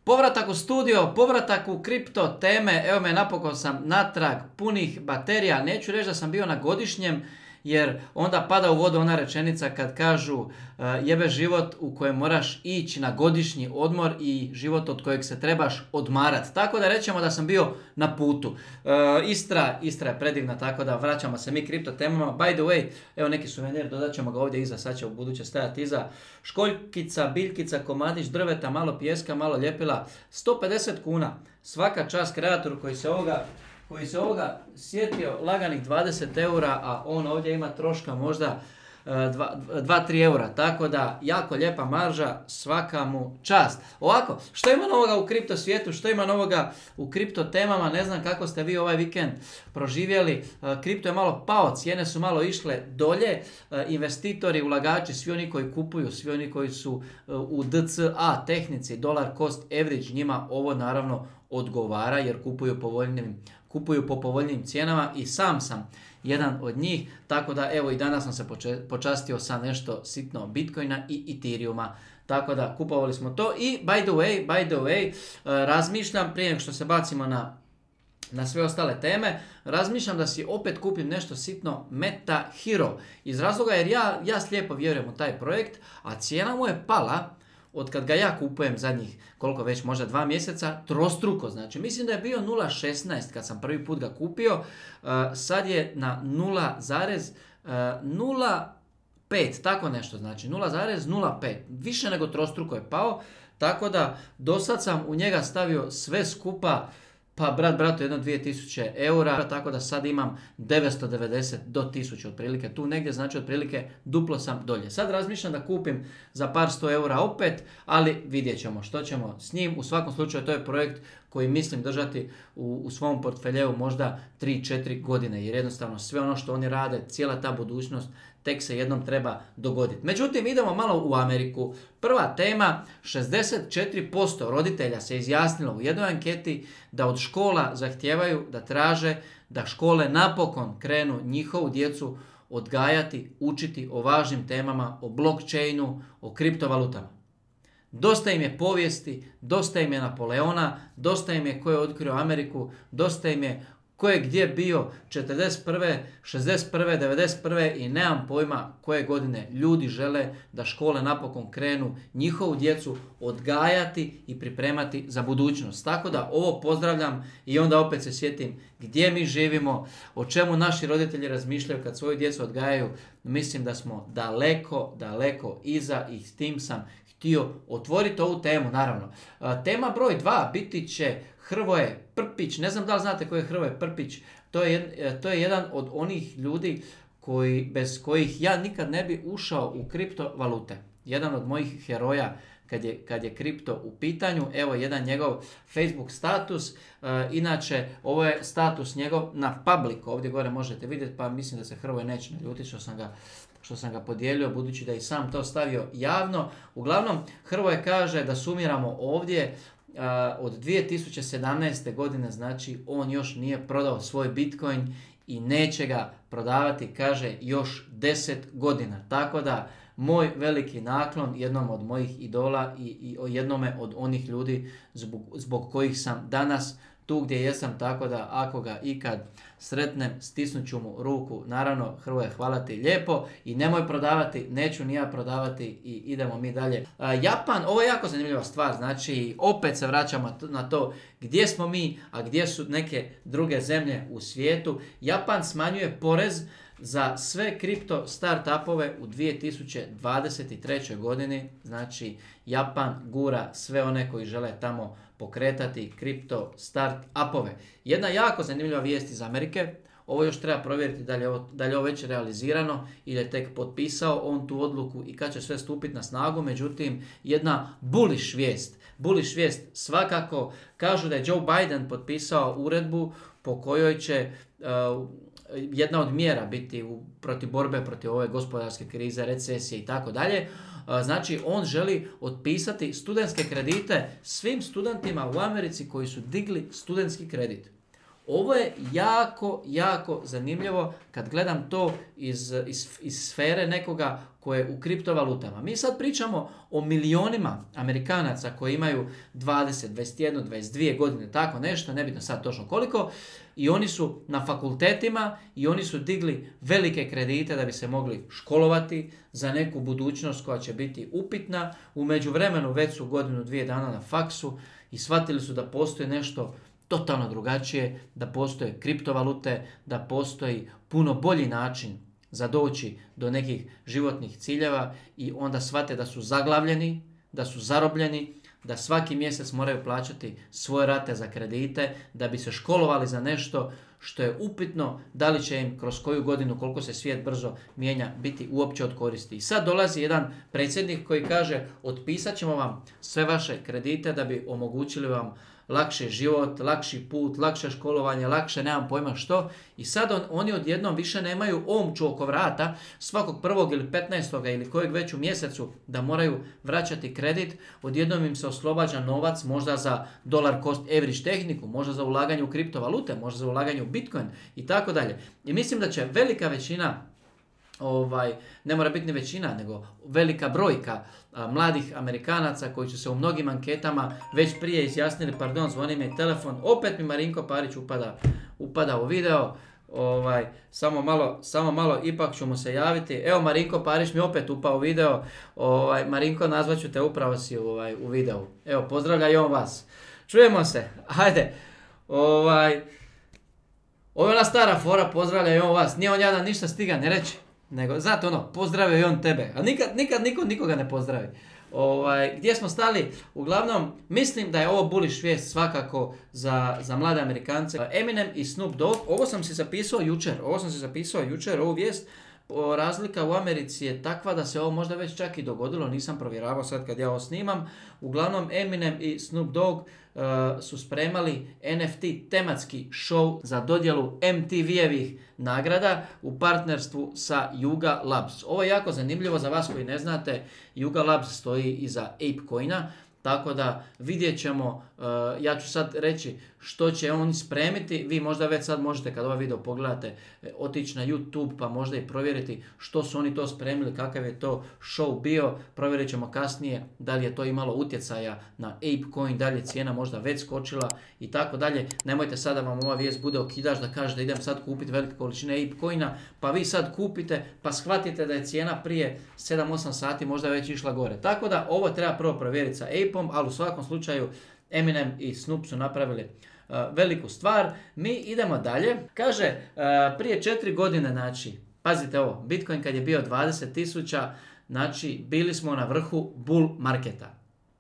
Povratak u studio, povratak u kripto teme, evo me napokon sam natrag punih baterija, neću reći da sam bio na godišnjem, jer onda pada u vodu ona rečenica kad kažu jebe život u kojem moraš ići na godišnji odmor i život od kojeg se trebaš odmarati. Tako da rećemo da sam bio na putu. Istra je predivna, tako da vraćamo se mi kripto temama. By the way, evo neki suvenir, dodat ćemo ga ovdje iza, sad će u buduće stajati iza. Školjkica, biljkica, komadić drveta, malo pijeska, malo ljepila, 150 kuna. Svaka čast kreatoru koji se ovoga sjetio laganih 20 eura, a on ovdje ima troška možda 2-3 eura, tako da jako lijepa marža, svaka mu čast. Ovako, što ima novoga u kripto svijetu, što ima novoga u kripto temama, ne znam kako ste vi ovaj vikend proživjeli, kripto je malo pao, cijene su malo išle dolje, investitori, ulagači, svi oni koji kupuju, svi oni koji su u DCA tehnici, dollar cost average, njima ovo naravno odgovara jer kupuju po povoljnim cijenama i sam sam jedan od njih, tako da evo i danas sam se počastio sa nešto sitno Bitcoina i Ethereuma, tako da kupovali smo to i by the way, razmišljam prije nego što se bacimo na sve ostale teme, razmišljam da si opet kupim nešto sitno Meta Hero, iz razloga jer ja slijepo vjerujem u taj projekt, a cijena mu je pala od kad ga ja kupujem zadnjih, koliko već, možda 2 mjeseca, trostruko. Znači, mislim da je bio 0,16 kad sam prvi put ga kupio, sad je na 0,05, tako nešto, znači 0,05, više nego trostruko je pao, tako da do sad sam u njega stavio sve skupa, pa bratu jedno 2000 eura, tako da sad imam 990 do 1000 otprilike, tu negdje, znači otprilike duplo sam dolje. Sad razmišljam da kupim za par 100 eura opet, ali vidjet ćemo što ćemo s njim. U svakom slučaju to je projekt koji mislim držati u svom portfeljeu možda 3-4 godine, jer jednostavno sve ono što oni rade, cijela ta budućnost, tek se jednom treba dogoditi. Međutim, idemo malo u Ameriku. Prva tema, 64% roditelja se izjasnilo u jednoj anketi da od škola zahtijevaju, da traže da škole napokon krenu njihovu djecu odgajati, učiti o važnim temama, o blockchainu, o kriptovalutama. Dosta im je povijesti, dosta im je Napoleona, dosta im je ko je otkrio Ameriku, dosta im je ko je gdje bio 41., 61., 91. i nemam pojma koje godine. Ljudi žele da škole napokon krenu njihovu djecu odgajati i pripremati za budućnost. Tako da ovo pozdravljam i onda opet se sjetim gdje mi živimo, o čemu naši roditelji razmišljaju kad svoju djecu odgajaju. Mislim da smo daleko iza i s tim sam htio otvoriti ovu temu, naravno. Tema broj 2 biti će Hrvoje Prpić. Ne znam da li znate ko je Hrvoje Prpić. To je jedan od onih ljudi bez kojih ja nikad ne bi ušao u kriptovalute. Jedan od mojih heroja kad je kripto u pitanju. Evo jedan njegov Facebook status. Inače, ovo je status njegov na public. Ovdje gore možete vidjeti, pa mislim da se Hrvoje neće naljutiti što sam ga podijelio, budući da i sam to stavio javno. Uglavnom, Hrvoje kaže da sumiramo ovdje, od 2017. godine, znači on još nije prodao svoj Bitcoin i neće ga prodavati, kaže, još 10 godina. Tako da moj veliki naklon jednom od mojih idola i jednome od onih ljudi zbog kojih sam danas tu gdje jesam, tako da ako ga ikad sretnem, stisnut ću mu ruku. Naravno, Hrvoje, hvala ti lijepo i nemoj prodavati, neću ni ja prodavati i idemo mi dalje. Japan, ovo je jako zanimljiva stvar, znači opet se vraćamo na to gdje smo mi, a gdje su neke druge zemlje u svijetu. Japan smanjuje porez za sve kripto startupove u 2023. godini, znači Japan gura sve one koji žele tamo pokretati kripto startupove. Jedna jako zanimljiva vijest iz Amerike, ovo još treba provjeriti da li je ovo već realizirano ili je tek potpisao on tu odluku i kad će sve stupiti na snagu, međutim jedna bullish vijest svakako, kažu da je Joe Biden potpisao uredbu po kojoj će jedna od mjera biti protiv borbe protiv ove gospodarske krize, recesije i tako dalje. Znači, on želi otpisati studentske kredite svim studentima u Americi koji su digli studentski kredit. ovo je jako, jako zanimljivo kad gledam to iz sfere nekoga koje je u kriptovalutama. Mi sad pričamo o milionima Amerikanaca koji imaju 20, 21, 22 godine, tako nešto, nebitno sad točno koliko, i oni su na fakultetima i oni su digli velike kredite da bi se mogli školovati za neku budućnost koja će biti upitna. U međuvremenu već su godinu, 2 dana na faksu i shvatili su da postoji nešto totalno drugačije, da postoje kriptovalute, da postoji puno bolji način za doći do nekih životnih ciljeva i onda shvate da su zaglavljeni, da su zarobljeni, da svaki mjesec moraju plaćati svoje rate za kredite, da bi se školovali za nešto što je upitno da li će im kroz koju godinu, koliko se svijet brzo mijenja, biti uopće od koristi. I sad dolazi jedan predsjednik koji kaže otpisat ćemo vam sve vaše kredite da bi omogućili vam lakši život, lakši put, lakše školovanje, lakše nemam pojma što. I sad oni odjednom više nemaju omču oko vrata svakog 1. ili 15. ili kojeg već u mjesecu da moraju vraćati kredit. Odjednom im se oslobađa novac možda za dollar cost average tehniku, možda za ulaganje u kriptovalute, možda za ulaganje u Bitcoin i tako dalje. I mislim da će velika većina, ne mora biti ni većina, nego velika brojka mladih Amerikanaca koji su se u mnogim anketama već prije izjasnili, pardon, zvoni mi telefon, opet mi Marinko Parić upada u video, samo malo, ipak ću mu se javiti. Evo, Marinko Parić mi opet upao u video, Marinko, nazvaću te, upravo si u videu. Evo, pozdravlja i on vas. Čujemo se, hajde. Ovo je ona stara fora, pozdravlja i on vas. Nije on jadan ništa stiga ne reći. Nego, znate pozdravio i on tebe, a nikad niko nikoga ne pozdravi. Gdje smo stali? Uglavnom, mislim da je ovo bullish vijest svakako za mlade Amerikance. Eminem i Snoop Dogg, ovo sam si zapisao jučer, ovu vijest. Razlika u Americi je takva da se ovo možda već čak i dogodilo, nisam provjeravao sad kad ja ovo snimam. Uglavnom, Eminem i Snoop Dogg su spremali NFT tematski show za dodjelu MTV-evih nagrada u partnerstvu sa Yuga Labs. Ovo je jako zanimljivo za vas koji ne znate. Yuga Labs stoji iza ApeCoina. Tako da vidjet ćemo, ja ću sad reći što će oni spremiti, vi možda već sad možete kad ovaj video pogledate otići na YouTube pa možda i provjeriti što su oni to spremili, kakav je to show bio, provjerit ćemo kasnije da li je to imalo utjecaja na ApeCoin, da li je cijena možda već skočila i tako dalje. Nemojte sad da vam ova vijest bude okidač da kaže da idem sad kupiti velike količine ApeCoina, pa vi sad kupite pa shvatite da je cijena prije 7-8 sati možda već išla gore. Tako da ovo treba prvo provjeriti sa Apeom, ali u svakom slučaju Eminem i Snoop su napravili veliku stvar. Mi idemo dalje. Kaže, prije 4 godine, znači, pazite ovo, Bitcoin kad je bio 20.000, znači, bili smo na vrhu bull marketa.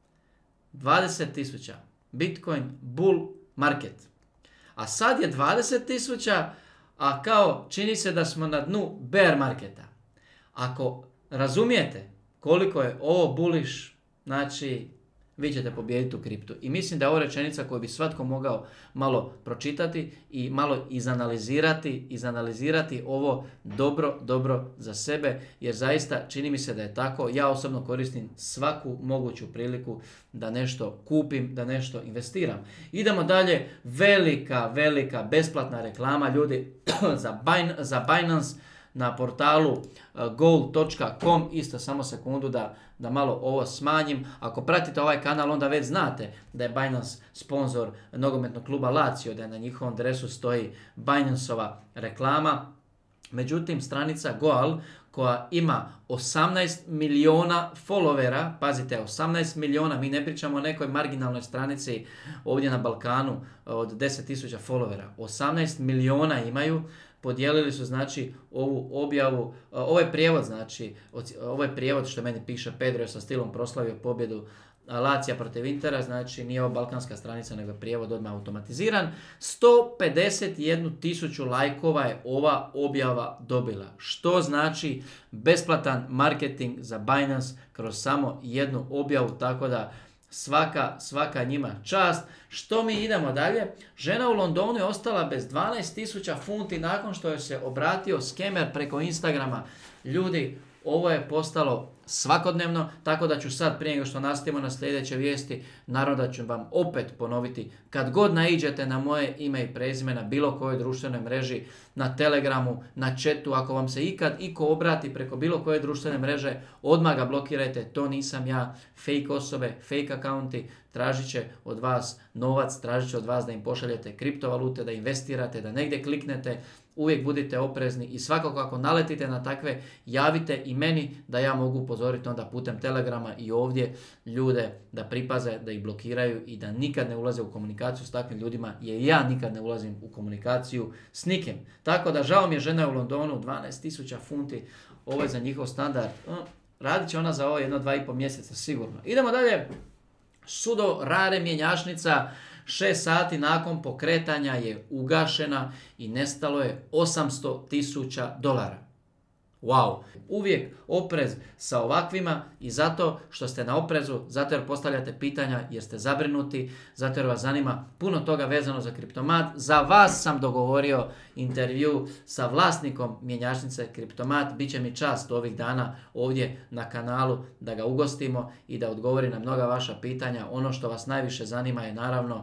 20.000. Bitcoin bull market. A sad je 20.000, a kao čini se da smo na dnu bear marketa. Ako razumijete koliko je ovo bullish, znači, vi ćete pobijediti u kriptu. I mislim da je ovo rečenica koju bi svatko mogao malo pročitati i malo izanalizirati ovo dobro za sebe, jer zaista čini mi se da je tako. Ja osobno koristim svaku moguću priliku da nešto kupim, da nešto investiram. Idemo dalje, velika besplatna reklama, ljudi, za Binance na portalu gold.com, isto samo sekundu da malo ovo smanjim. Ako pratite ovaj kanal onda već znate da je Binance sponsor nogometnog kluba Lazio, da je na njihovom dresu stoji Binanceova reklama. Međutim, stranica Goal koja ima 18 miliona followera, pazite, 18 miliona, mi ne pričamo o nekoj marginalnoj stranici ovdje na Balkanu od 10.000 followera, 18 miliona imaju. Podijelili su, znači, ovu objavu, ovaj prijevod što meni piše Pedro je sa stilom proslavio pobjedu Lazija protiv Intera, znači nije ovo balkanska stranica nego je prijevod odmah automatiziran. 151.000 lajkova je ova objava dobila, što znači besplatan marketing za Binance kroz samo jednu objavu, tako da svaka njima čast. Što mi idemo dalje? Žena u Londonu je ostala bez 12.000 funti nakon što je se obratio skemer preko Instagrama. Ljudi, ovo je postalo svakodnevno, tako da ću sad prije nego što nastavimo na sljedeće vijesti, naravno da ću vam opet ponoviti, kad god naiđete na moje ime i prezime na bilo kojoj društvenoj mreži, na Telegramu, na chatu, ako vam se ikad iko obrati preko bilo koje društvene mreže, odmah ga blokirajte, to nisam ja, fake osobe, fake akaunti, tražit će od vas novac, tražit će od vas da im pošaljete kriptovalute, da investirate, da negdje kliknete, uvijek budite oprezni i svakako ako naletite na takve, javite i meni da ja mogu upozoriti onda putem Telegrama i ovdje ljude da pripaze, da ih blokiraju i da nikad ne ulaze u komunikaciju s takvim ljudima, jer ja nikad ne ulazim u komunikaciju s nikim. Tako da žao mi je, žena je u Londonu, 12.000 funti, ovo je za njihov standard. Radit će ona za ovo 1-2,5 mjeseca sigurno. Idemo dalje. Sudo rare mjenjačnica 6 sati nakon pokretanja je ugašena i nestalo je $800,000. Wow! Uvijek oprez sa ovakvima i zato što ste na oprezu, zato jer postavljate pitanja, jer ste zabrinuti, zato jer vas zanima puno toga vezano za Kriptomat. Za vas sam dogovorio intervju sa vlasnikom mjenjačnice Kriptomat. Biće mi čast ovih dana ovdje na kanalu da ga ugostimo i da odgovori na mnoga vaša pitanja. Ono što vas najviše zanima je naravno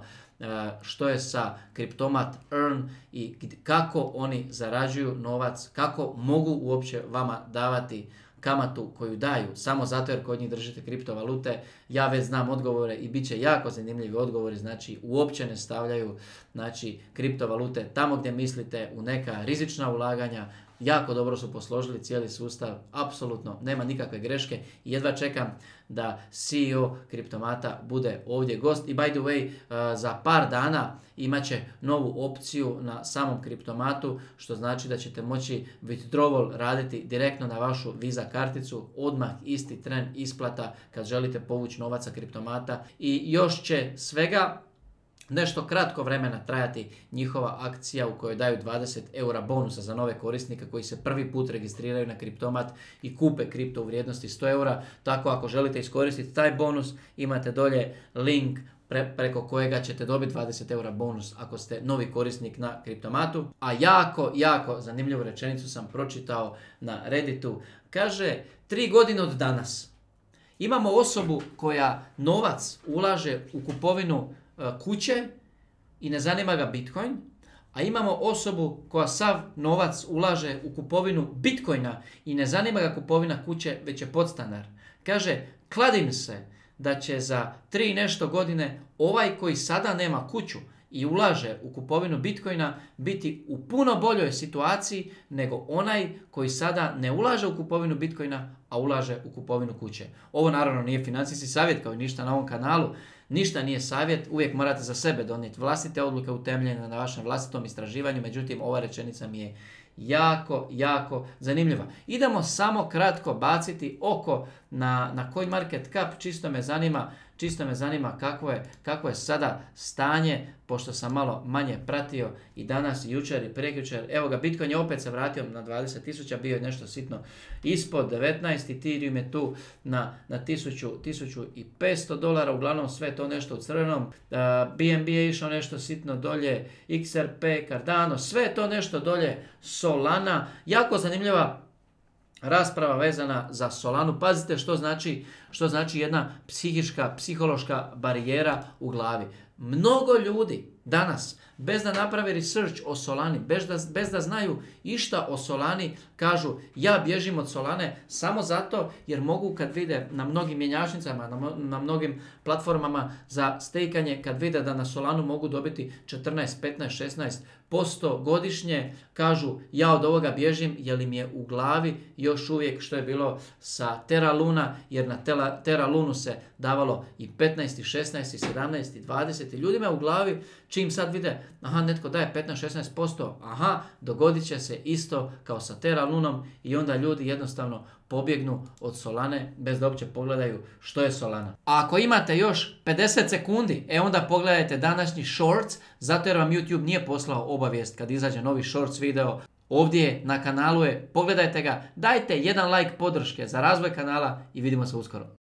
što je sa Kriptomat Earn i kako oni zarađuju novac, kako mogu uopće vama davati kamatu koju daju, samo zato jer kod njih držite kriptovalute. Ja već znam odgovore i bit će jako zanimljivi odgovori, znači uopće ne stavljaju kriptovalute tamo gdje mislite u neka rizična ulaganja. Jako dobro su posložili cijeli sustav, apsolutno nema nikakve greške i jedva čekam da CEO Kriptomata bude ovdje gost. I by the way, za par dana imat će novu opciju na samom Kriptomatu, što znači da ćete moći withdrawal raditi direktno na vašu Visa karticu, odmah isti tren isplata kad želite povući novac sa Kriptomata. I još će svega nešto kratko vremena trajati njihova akcija u kojoj daju 20 eura bonusa za nove korisnike koji se prvi put registriraju na Kriptomat i kupe kripto u vrijednosti 100 eura. Tako ako želite iskoristiti taj bonus, imate dolje link preko kojega ćete dobiti 20 eura bonus ako ste novi korisnik na Kriptomatu. A jako zanimljivu rečenicu sam pročitao na Redditu. Kaže, 3 godine od danas imamo osobu koja novac ulaže u kupovinu kuće i ne zanima ga Bitcoin, a imamo osobu koja sav novac ulaže u kupovinu Bitcoina i ne zanima ga kupovina kuće, već je podstanar. Kaže, kladim se da će za 3 nešto godine ovaj koji sada nema kuću i ulaže u kupovinu Bitcoina biti u puno boljoj situaciji nego onaj koji sada ne ulaže u kupovinu Bitcoina, a ulaže u kupovinu kuće. Ovo naravno nije financijski savjet kao i ništa na ovom kanalu. Ništa nije savjet, uvijek morate za sebe donijeti vlastite odluke utemeljene na vašem vlastitom istraživanju, međutim ova rečenica mi je jako zanimljiva. Idemo samo kratko baciti oko na CoinMarketCap, čisto me zanima kako je sada stanje, pošto sam malo manje pratio i danas i jučer i prekjučer. Evo ga, Bitcoin je opet se vratio na 20.000, bio je nešto sitno ispod 19, Ethereum je tu na $1,500, uglavnom sve to nešto u crvenom. BNB je išao nešto sitno dolje, XRP, Cardano, sve to nešto dolje, Solana, jako zanimljiva rasprava vezana za Solanu. Pazite što znači jedna psihološka barijera u glavi. Mnogo ljudi danas, bez da naprave research o Solani, bez da znaju išta o Solani, kažu ja bježim od Solane samo zato jer mogu kad vide na mnogim mjenjačnicama, na mnogim platformama za stejkanje, kad vide da na Solanu mogu dobiti 14, 15, 16% godišnje, kažu ja od ovoga bježim jer im je u glavi još uvijek što je bilo sa Terra Luna, jer na Terra Lunu se davalo i 15, i 16, i 17, i 20 i ljudima u glavi čim sad vide, aha, netko daje 15-16%, aha, dogodit će se isto kao sa Terra Lunom i onda ljudi jednostavno pobjegnu od Solane bez da uopće pogledaju što je Solana. A ako imate još 50 sekundi, onda pogledajte današnji Shorts, zato jer vam YouTube nije poslao obavijest kad izađe novi Shorts video. Ovdje na kanalu je, pogledajte ga, dajte jedan like podrške za razvoj kanala i vidimo se uskoro.